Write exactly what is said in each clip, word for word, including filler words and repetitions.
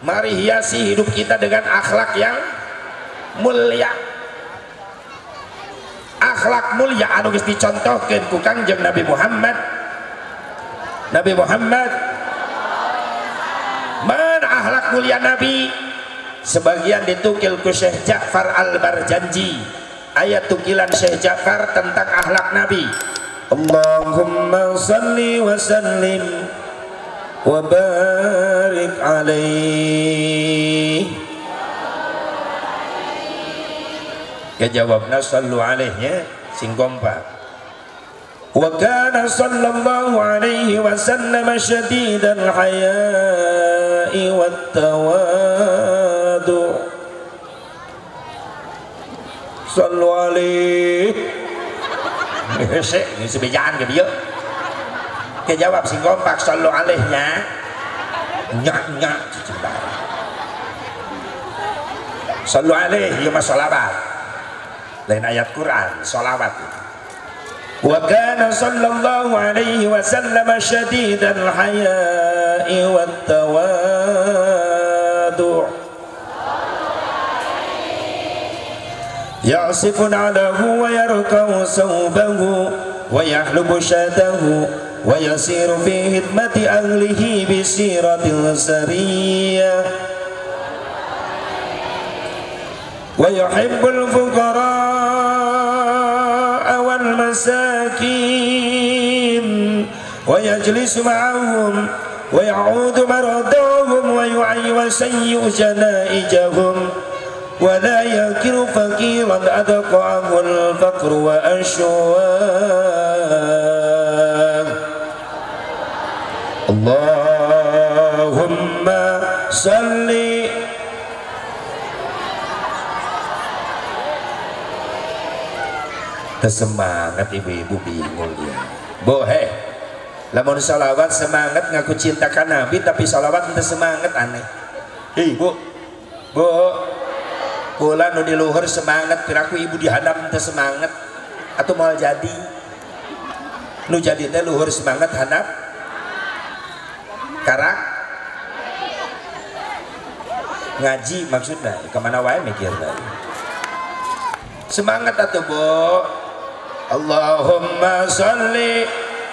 Mari hiasi hidup kita dengan akhlak yang mulia. Akhlak mulia anu geus dicontohkeun ku Kangjeng Nabi Muhammad. Nabi Muhammad mana akhlak mulia Nabi? Sebagian ditukil ku Syekh Ja'far Al-Barjanji. Ayat tukilan Syekh Ja'far tentang akhlak Nabi. Allahumma salli wa sallim wa barik alaih. Kejawabna sallu alaihnya sing kompak. Wa kana sallallahu alaihi wasallam syadidal haya'i wat tawadu. Sallu alaihi. Sik, ini sebejaan ke dia. Kejawab sing kompak sallu alaihnya. Nyak-nyak cinta. Sallu alaihi ya sholawat. Lain ayat Quran, sholawat. Wa kana sallallahu alaihi wasallam syadidal haya'i wat tawadu. Ya'sifu na'lahu wa yarka'u sawbahu wa yahlubu syatahu wa yasiru fi hidmati ahlihi bi siratil sariyah wa yuhibbul fuqara'a wal masakin wa yajlisu ma'ahum wa ya'udu maradahum wa yu'ayyi wa sayyi'u janaijahum wa la yakiru faqiran adaqa'ahu al-faqru wa ashwaq. Allahumma salli semangat ibu-ibu bingung ya. Bohe lamun salawat semangat ngaku cintakan Nabi tapi salawat ente semangat aneh. Hei bu bu kula nu di luhur semangat piraku ibu dihandap ente semangat atau mau jadi nu jadi teh luhur semangat handap karak ngaji maksudnya kemana wae mikirnya semangat atau bu. Allahumma sholli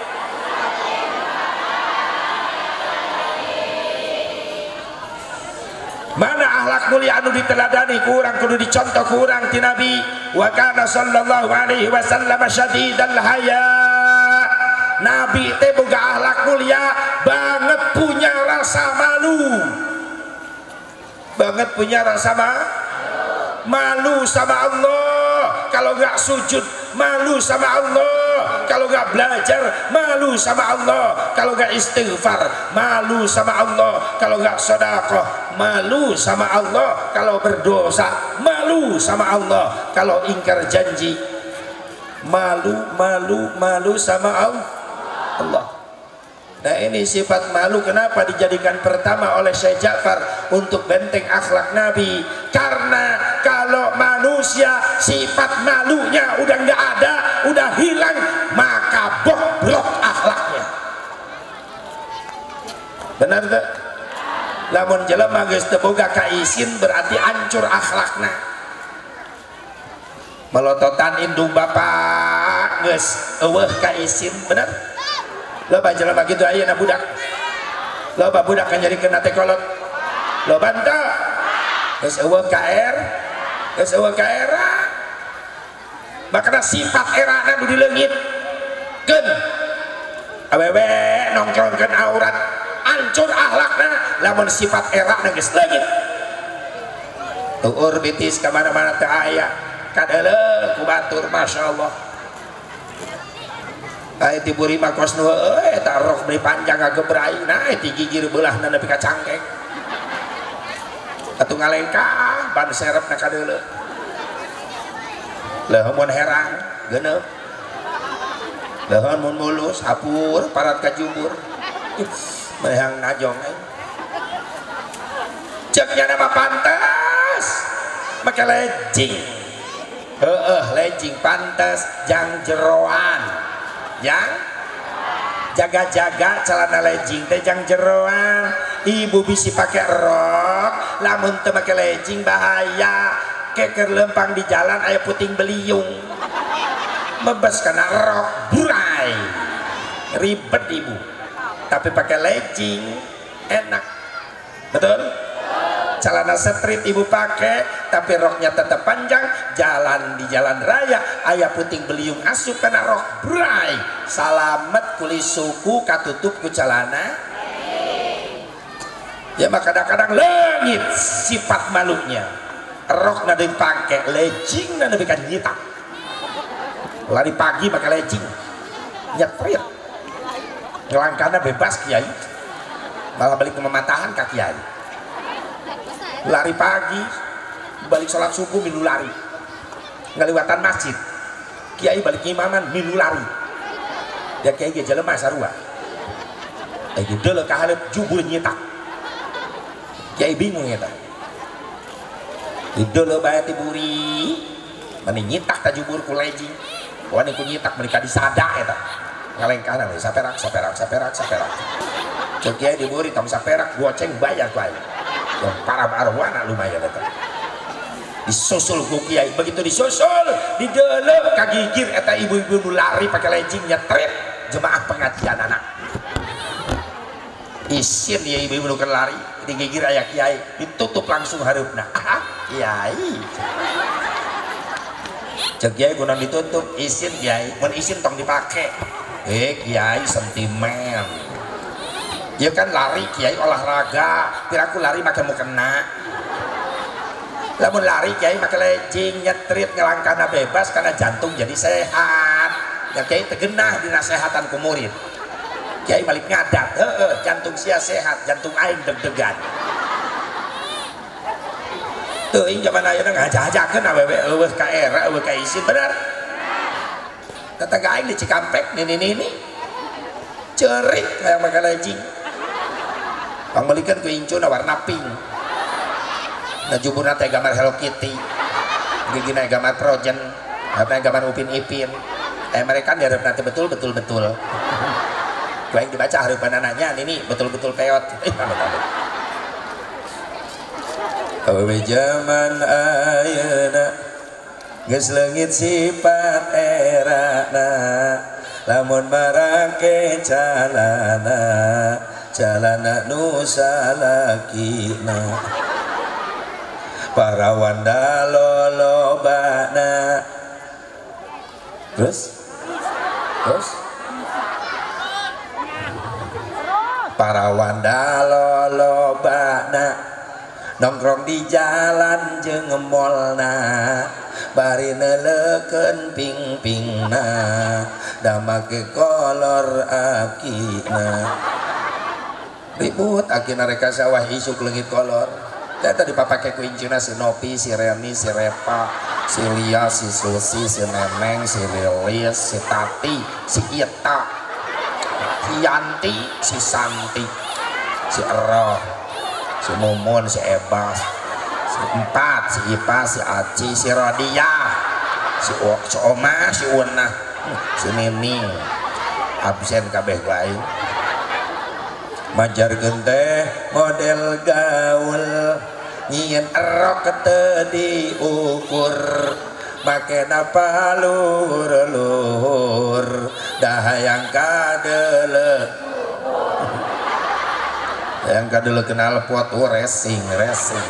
mana akhlak mulia anu diteladani kurang kudu dicontoh kurang ti Nabi. Wa kana sallallahu alaihi wasallam syadidal haya. Nabi teh boga akhlak mulia banget punya rasa malu. Banget punya rasa ma malu sama Allah kalau nggak sujud, malu sama Allah kalau nggak belajar, malu sama Allah kalau nggak istighfar, malu sama Allah kalau nggak sedekah, malu sama Allah kalau berdosa, malu sama Allah kalau ingkar janji, malu malu malu sama Allah. Nah ini sifat malu kenapa dijadikan pertama oleh Syekh Ja'far untuk benteng akhlak Nabi? Karena kalau manusia sifat malunya udah nggak ada, udah hilang, maka bobrok akhlaknya. Benar tak? Lamun jelema geus teu boga kaisin berarti hancur akhlakna. Melototan indung bapak geus eueuh kaisin, benar? Loba jelema kitu ayeuna budak. Loba budak kan jadi kena teh kolot. Loba henteu. Geus eueuh ka er, geus eueuh ka era. Makana sifat erana nu di leungit. Keun. Awewe nongkrongkeun aurat, hancur akhlakna lamun sifat erana geus leungit. Tuur bitis ka mana-mana teu aya. Kadeuleuh ku batur masyaallah. Ai ti buri mah kos nu euy eta rok beli panjang ngagebrai nah ti gigir beulahna nepi ka cangkeng. Atuh ngalengkah ban serepna kadeuleuh. Leuh mun herang geuneuh. Leuh mun mulus hapur parat ka jumur. Mehang ngajong ai. Ceuk nya mah pantes. Make lencing. Heeh, lencing pantes jang jeroan. Yang jaga-jaga celana legging teh jang jeroan. Ibu bisi pakai rok lamun teu make lejing bahaya keker lempang di jalan aya puting beliung mebes kena rok burai ribet ibu. Tapi pakai lejing enak, betul? Celana street ibu pakai tapi roknya tetap panjang, jalan di jalan raya aya puting beliung asup kena rok burai salamet kulis suku katutup ku celana. Ya maka kadang-kadang lengit sifat malunya rok nade pakai lejing nade kan nyitak lari pagi pakai lejing nyetrit ngelangkana bebas kiai malah balik ke mematahan kaki kiai lari pagi balik sholat subuh milu lari ngaliwatan masjid kiai balik imaman milu lari dia kiai ge jelema sarua lagi dulu kahalep jubur nyitak kiai bingung ya ta dulu bayar tiburi mana nyitak ta jubur ku lejing wani ku nyitak mereka disadak ya ta ngalengkana we saperak saperak saperak saperak cek kiai diburi tong saperak goceng bayar ku aing yang para arwana lumayan eta disusul ku kiai begitu disusul di deuleuh kagigir eta ibu-ibu nu lari pakai lejing nyetret jemaah pengajian anak isin ya ibu-ibu nu keur lari digigir aya kiai ditutup langsung hareupna ah kiai cek kiai kunaon ditutup isin kiai mun isin tong dipake eh kiai sentimen ya kan lari kiai olahraga piraku lari make mau kena lamun lari kiai make lejing nyetrit ngelangkana bebas karena jantung jadi sehat ya kiai tegenah dinasehatan ku murid kiai balik ngadat heeh jantung sia sehat jantung aing deg-degan teuing zaman ayeuna ngajajakeun awewe eueuh ka era eueuh ka isin bener tetangga aing di Cikampek nini-nini cerik kayak make lejing pangbalikan ku incuna warna pink nah juburna teh gambar Hello Kitty gigina gambar Frozen apa gambar Upin Ipin eh mereka diharap nanti betul betul betul gue yang dibaca harapan anaknya ini betul betul peot eh amit-amit awewe zaman ayeuna geus leungit sifat erana lamun marake calana calana nu salakina para wanda lolobana terus terus para wanda lolobana nongkrong di jalan jeung ngemolna bari neulekeun ping-pingna da make kolor akina ribut akina reka sawah isuk leungit kolor da tadi papake ku incuna si Nopi si Reni si Repa si Lia si Susi si Neneng si Lilis si Tati si Ita si Yanti si Santi si Eroh si Mumun si Ebas si Empat si Ipa si Aci si Rodia si, o, si Oma si Una si Nining absen kabeh wae majarkeun teh model gaul nyieun erok teu diukur makena paluhur-luhur dah hayang kadeuleuh yang kadeuleuh kenal pot racing racing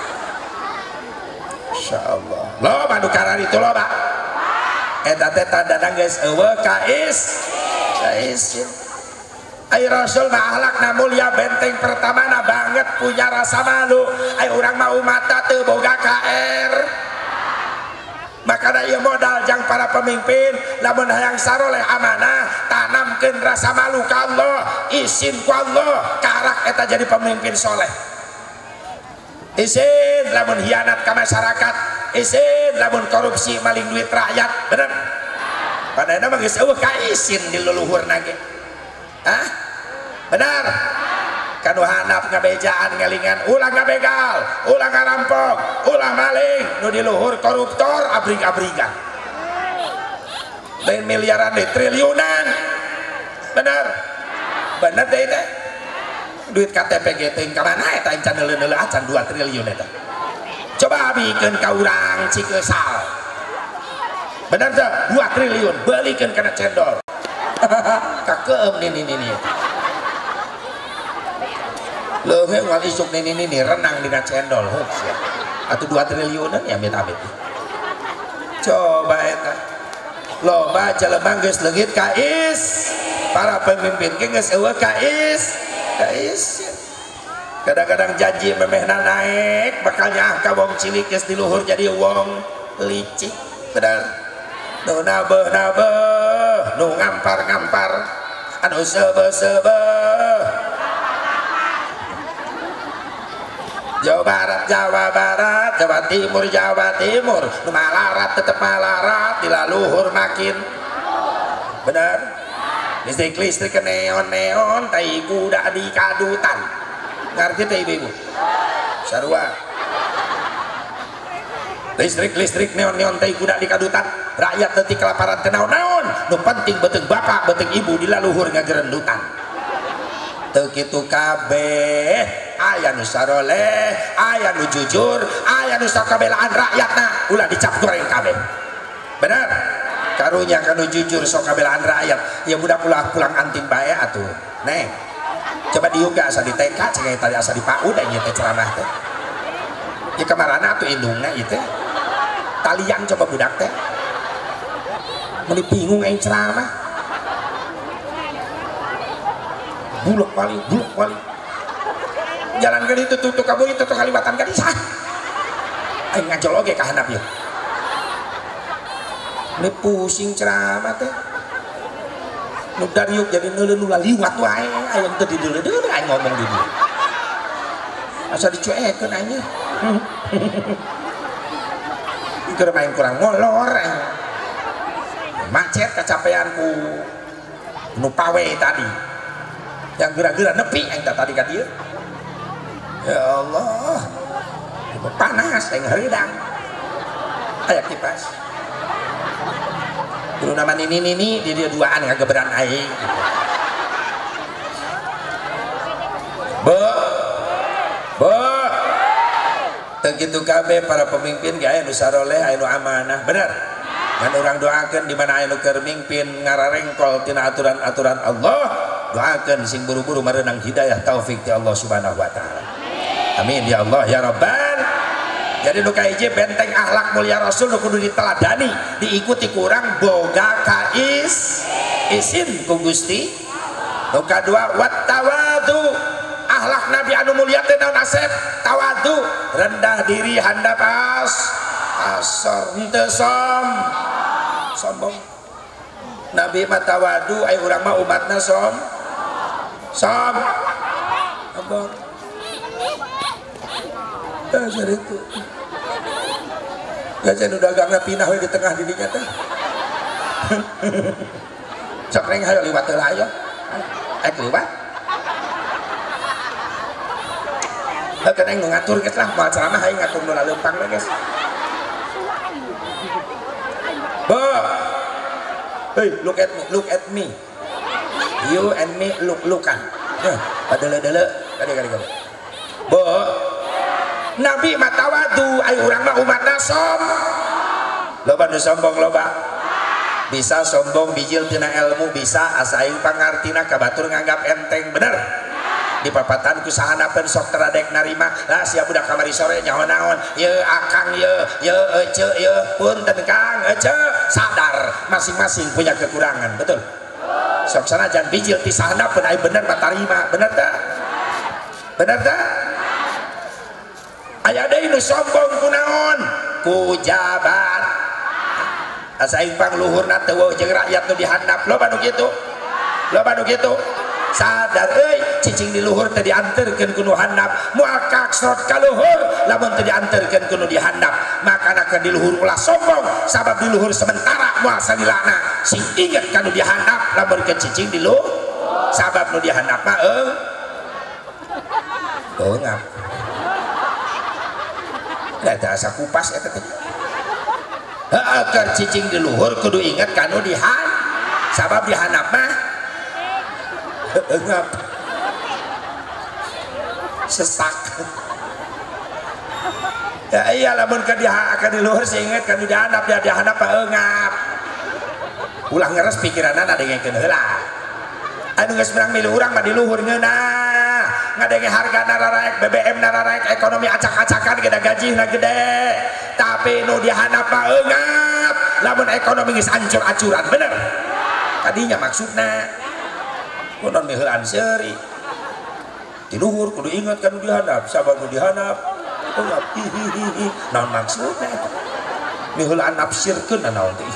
insyaallah loba nu karar itu loba eta teh tandana geus eueuh ka is ka isin ai Rasul mah akhlakna mulia benteng pertamana banget punya rasa malu ai urang mah umata teu boga K R makanya ieu modal jang para pemimpin lamun hayang saroleh amanah tanamkeun rasa malu ka Allah isin ku Allah karak eta jadi pemimpin soleh isin lamun hianat ka masyarakat isin lamun korupsi maling duit rakyat bener padahal mah geus eueuh ka isin di leluhurna ge hah benar kanu hanap ngabejaan ngalingan ulah ngabegal ulah ngarampok ulah maling nu di luhur koruptor abrig-abrigan lain miliaran deh triliunan benar benar deh teh duit K T P gitu ke mana eta can neuleuh-neuleuh acan dua triliun eta coba bikin ka urang Cikeusal bener teh dua triliun balikin kana cendol kakeum nih nih nih leuhe ngal isuk nih nih nih renang dina cendol heuh sia atuh dua triliunan ya amit-amit coba eta loba jelema geus leungit ka is para pemimpin ge geus eueuh ka is ka is kadang-kadang janji memehna naik bakalnya ka wong cilik geus di luhur jadi wong licik bener nu nabeuh-nabeuh nu ngampar-ngampar anu seubeuh-seubeuh Jawa Barat, Jawa Barat, Jawa Timur, Jawa Timur nu malarat tetep malarat dilaluhur makin bener listrik-listrik ke neon-neon tai kuda di kadutan ngerti teh ibu-ibu sarua listrik-listrik neon-neon tai kuda di kadutan rakyat detik kelaparan kenaon-naon nu penting beteng bapak beteng ibu dilaluhur ngagerendutan teu kitu kabeh aya nu saroleh aya nu jujur aya nu sakabelaan rakyatna ulah dicap goreng kabeh bener karunya kanu jujur sok kabelaan rakyat ya budak pulang pulang anting bae atuh neng coba diuga asa di T K cenah tadi asa di P A U da ieu teh ceramah teh ya kamarana atuh indungna ieu teh talian coba budak teh meuli bingung aing ceramah buluk wali buluk wali jalan kali itu tutup kabur itu tuh Kalimantan kan sah aing ngajol oge ka handap ieu ini pusing ceramah teh nu dariuk jadi neuleuh nu liwat wae aya teu di deuleu-deuleu aing ngomong di dieu asa dicuekeun aing keur main kurang molor macet kecapean ku nu pawe tadi yang gerak-gerak nepi aing tadi ka dieu ya Allah panas aing heureudang aya kipas kudu nama nini nini di dia duaan ngageberan aing be be teu kitu kabeh para pemimpin ge aya nu saroleh aya nu amanah bener ngan urang doakeun di mana aya nu keur mimpin ngararengkol tina aturan-aturan Allah doakeun sing buru-buru mareunang hidayah taufik ti Allah Subhanahu wa taala amin ya Allah ya Rabbal. Jadi nu kahiji benteng akhlak mulia Rasul nu kudu diteladani diikuti kurang boga kais isin ku Gusti nu kadua wat tawadu akhlak Nabi anu mulia teh naon asep tawadu rendah diri handap as asor henteu som sombong Nabi mah tawadu aya urang mah umatna som som sombong dasar itu gajan udah gangna pinah we di tengah didinya teh sok reng hayo liwat teh ayo ek liwat heukeuh aing nu ngatur geus lah moal ceramah aing ngatur nu laleumpang we geus bo hey look at me look at me you and me look lookan heh padele-dele kade-kade bo Nabi mah tawadu aya urang mah umatna som loba nu sombong loba bisa sombong bijil tina ilmu bisa asa aing pangartina kabatur nganggap enteng bener di papatan ku sahanapeun sok teradek narima lah sia budak kamari sore nyaho naon ye akang ye ye ece ye punten kang ece sadar masing-masing punya kekurangan betul sok sanajan bijil ti sahanapeun aya bener mah tarima bener teh bener teh aya deui nu sombong kunaon ku jabat asa aing pangluhurna teu weuh jeung rakyat nu dihandap loba nu kitu loba nu kitu sadar euy cicing di luhur teh dianterkeun ku nu handap moal kaksrot ka luhur lamun teu dianterkeun ku nu dihandap makana keur di luhur ulah sombong sabab di luhur sementara moal salilana sing inget ka nu dihandap lamun ke cicing di luhur sabab nu dihandap mah euy beungap eta asa kupas eta teh heeh keur cicing di luhur kudu inget kanu dihan sabab dihandap mah ngap sesak. Ya iya lamun ka dia akan di luhur seinget kan di handap dia di handap paeungap. Ulah ngeres pikiranna ngadengkeun heula. Anu geus menang milu urang mah di luhur ngeunah. Ngadenge harga nararaek B B M nararaek ekonomi acak-acakan gede gajina gede. Tapi nu di handap paeungap lamun ekonomi geus ancur-acuran bener. Tadinya maksudna kunon miheulan seuri. Di luhur kudu ingat kan nu di handap, sabar nu di handap. Enggak hihihi naon maksudnya miheulaan nafsirkeun naon teh.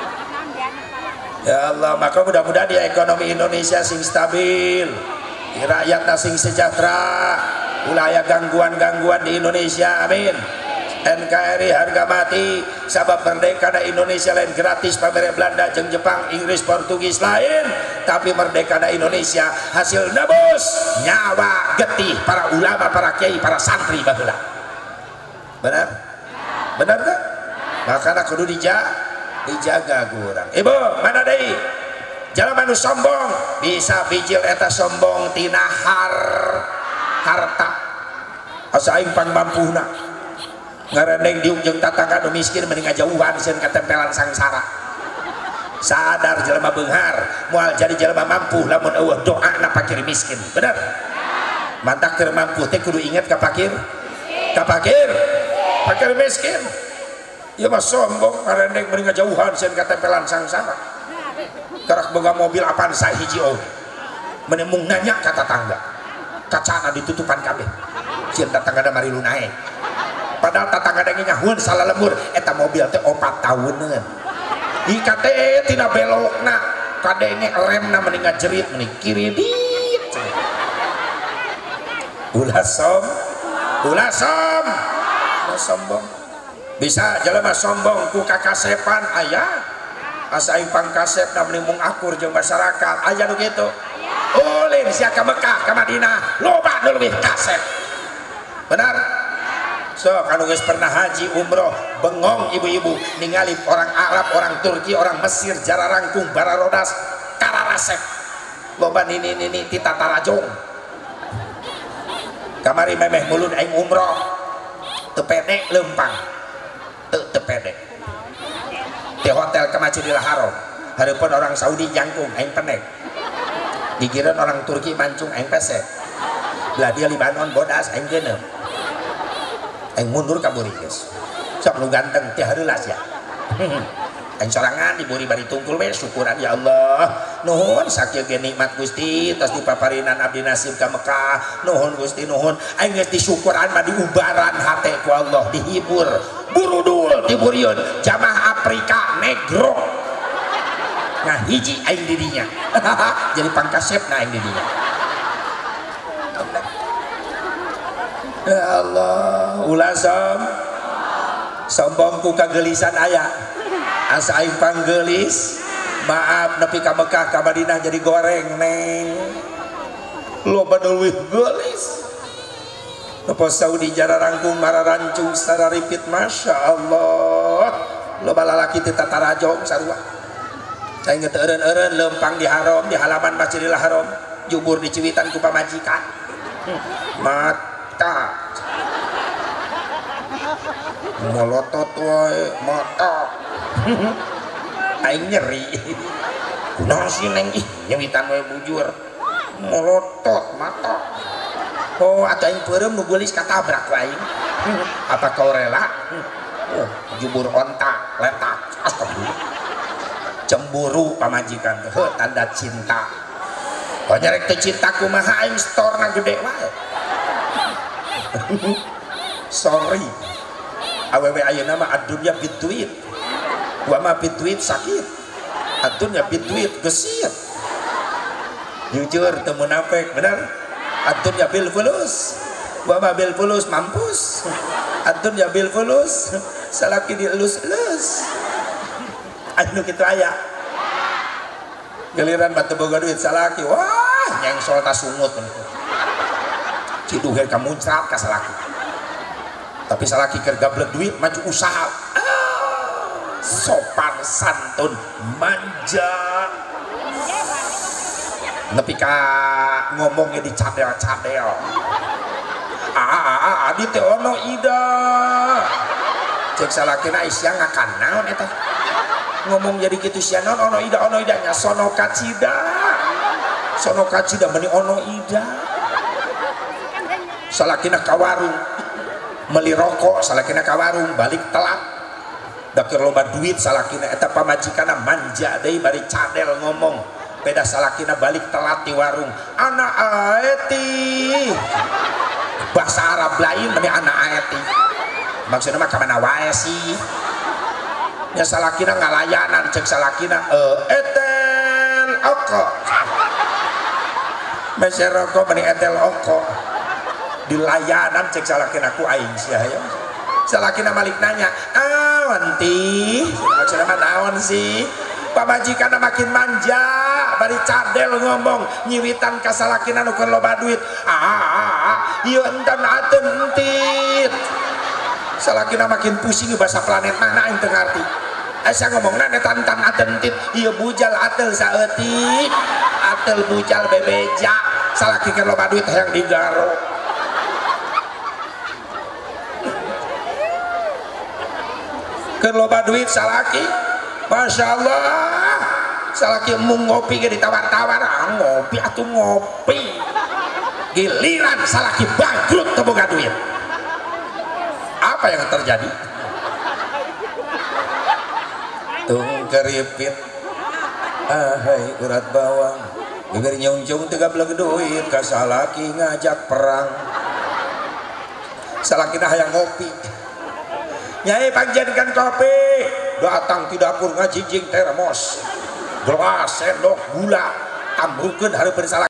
Ya Allah, maka mudah-mudahan di ekonomi Indonesia sing stabil, di rakyatna sing sejahtera, ulah aya gangguan-gangguan di Indonesia, amin. N K R I harga mati, sabab merdeka da Indonesia lain gratis pabere Belanda jeung Jepang Inggris Portugis lain, tapi merdeka da Indonesia hasil nebus nyawa getih para ulama, para kiai, para santri baheula. Benar? Benar tak? Makanya kudu dijaga, dijaga kurang. Ibu, mana deui? Jalma nu sombong bisa bijil eta sombong tina har harta. Asa aing pang mampuna. Ngareneng diuk jeung tatangga nu miskin mending ngajauhan sieun katempelan sangsara. Sadar jelema beunghar moal jadi jelema mampu lamun eueuh doana fakir miskin. Bener? Mantak keur mampu teh kudu inget ka fakir. Ka fakir. Fakir miskin ya mah sombong ngarendeng mending ngajauhan sieun katempelan sangsara. Karak boga mobil Avanza hiji oge menemung nanya ka tatangga kacana ditutupan kabeh sieun tatangga da mari lunae padahal tatangga da nyahueun salah lembur eta mobil teh opat tahuneun ika teh tina belokna kadenge remna mending ngajerit mending kiri dit ulah som ulah som sombong bisa jelema sombong ku kakasepan aya asa aing pangkasep da mending mung akur jeung masyarakat aya nu kitu ulin sia ka Mekah ka Madinah loba nu leuwih kasep benar sok anu geus pernah haji umroh bengong ibu-ibu ningali orang Arab orang Turki orang Mesir jararangkung bararodas kararasep loba nini nini ti tatarajong kamari memeh mulun aing umroh teu pede leumpang teu teu pede di hotel ke Masjidil Haram hareupeun orang Saudi jangkung aing pendek digireun orang Turki mancung aing pesek belah dia Libanon bodas aing geuneuh aing mundur ka buri geus sok nu ganteng teh hareulas ya aing sorangan di buri bari tungkul we syukuran ya Allah nuhun sakieu ge nikmat Gusti tos dipaparinan abdi nasib ka Mekah nuhun Gusti nuhun aing geus disyukuran mah diubaran hate ku Allah dihibur burudul diburiun jamaah Afrika negro nah hiji aing didinya jadi pangkasepna aing didinya ya Allah ulah som sombong ku kagelisan aya asa aing panggelis maaf nepi ka Mekah ka Madinah jadi goreng neng loba leuwih gelis apa Saudi jararangkung mararancung secara ripit Masya Allah loba lalaki teu tatarajong sarua saya ngeteu eureun-eureun leumpang di haram di halaman Masjidil Haram jubur di ciwitan ku pamajikan mata molotot wae mata aing nyeri kunaon sih neng ih nyewitan wae bujur molotot mata oh atau aing peureum nu geulis katabrak ku aing apa kau rela oh jubur onta letak astagfirullah cemburu pamajikan teh tanda cinta oh nyarek teu cinta kumaha aing storna gede wae sorry awewe ayeuna mah adunya bituit wa ma bituit sakit adunya bituit gesit jujur teu munafik bener adunya bil fulus wa ma bil fulus mampus adunya bil fulus salaki dielus-elus anu kitu aya giliran batu boga duit salaki wah nyengsol tas sungut ciduh ka muncrat ka salaki tapi salaki keur gablek duit maju usaha ah, sopan santun manja nepi ka ngomongnya di cadel-cadel abdi teh ono ida cek salakina isya ngakan naon eta ngomong jadi gitu sia naon ono ida ono idanya sono kacida sono kacida meni ono ida salakina ka warung meli rokok salakina ka warung balik telat dakir loba duit salakina eta pamajikana manja deui bari cadel ngomong beda salakina balik telat di warung anak aeti bahasa Arab lain meni anak aeti maksudnya mah kamana wae sih nya salakina ngalayanan cek salakina eh etel oko meser rokok meni etel oko dilayanan cek salakina ku aing sia ya salakina malik nanya awan ti maksudnya mah naon sih pamajikan makin manja bari cadel ngomong nyiwitan ka salakina nu keur loba duit ah ieu entan ateun entit salakina makin pusing bahasa planet mana aing teu ngarti asa ngomongna eta entan ateun entit ieu bujal ateul saeutik ateul bujal bebeja salaki keur loba duit hayang digaro keur loba duit salaki Masya Allah salaki mau ngopi ke ditawar-tawar ah, ngopi atau ngopi giliran salaki bangkrut teboga duit apa yang terjadi tung keripit ahai urat bawang bibir nyungjung tiga belas duit ka salaki ngajak perang salaki nah yang ngopi nyai panjadikan kopi datang di dapur ngajinjing termos gelas sendok gula tambrukeun hareupeun salaki